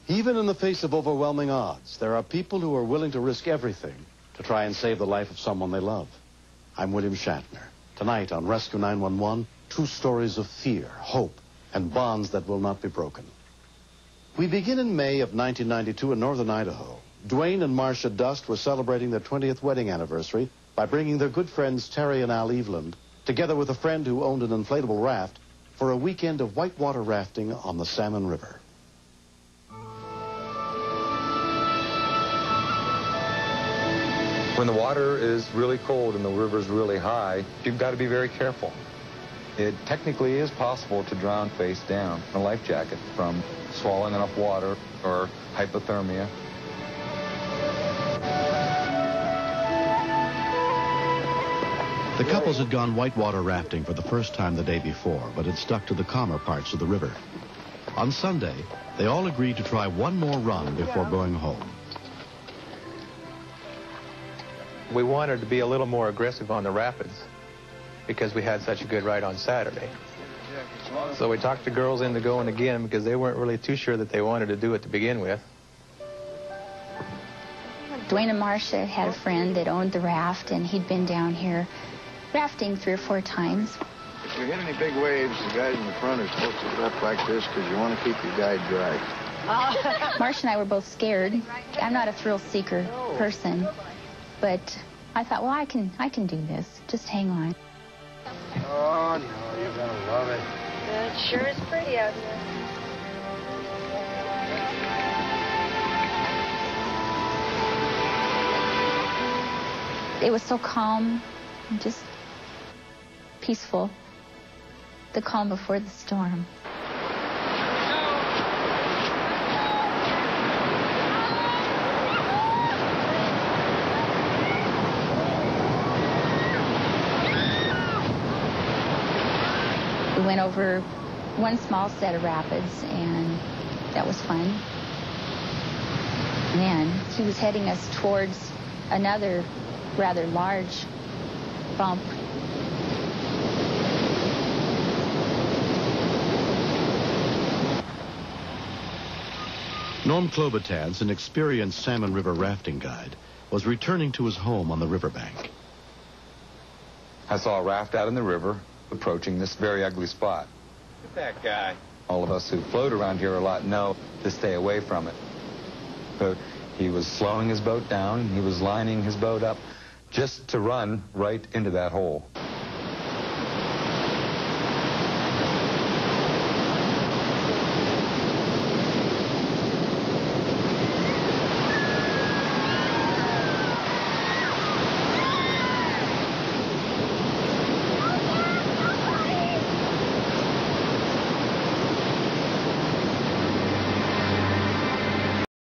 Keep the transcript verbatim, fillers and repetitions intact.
Even in the face of overwhelming odds, there are people who are willing to risk everything to try and save the life of someone they love. I'm William Shatner. Tonight on Rescue nine one one, two stories of fear, hope, and bonds that will not be broken. We begin in May of nineteen ninety-two in northern Idaho. Dwayne and Marcia Dust were celebrating their twentieth wedding anniversary by bringing their good friends Terry and Al Eveland, together with a friend who owned an inflatable raft, for a weekend of whitewater rafting on the Salmon River. When the water is really cold and the river is really high, you've got to be very careful. It technically is possible to drown face down in a life jacket from swallowing enough water or hypothermia. The couples had gone whitewater rafting for the first time the day before, but had stuck to the calmer parts of the river. On Sunday, they all agreed to try one more run before going home. We wanted to be a little more aggressive on the rapids because we had such a good ride on Saturday. So we talked the girls into going again because they weren't really too sure that they wanted to do it to begin with. Dwayne and Marcia had a friend that owned the raft, and he'd been down here rafting three or four times. If we hit any big waves, the guys in the front are supposed to lift like this because you want to keep your guide dry. Marcia and I were both scared. I'm not a thrill-seeker person. But I thought, well, I can, I can do this. Just hang on. Oh, no, you're going to love it. Yeah, it sure is pretty out here. It was so calm, and just peaceful. The calm before the storm. We went over one small set of rapids, and that was fun. And then he was heading us towards another rather large bump. Norm Klobuchar, an experienced Salmon River rafting guide, was returning to his home on the riverbank. I saw a raft out in the river approaching this very ugly spot. Look at that guy. All of us who float around here a lot know to stay away from it. But he was slowing his boat down, he was lining his boat up just to run right into that hole.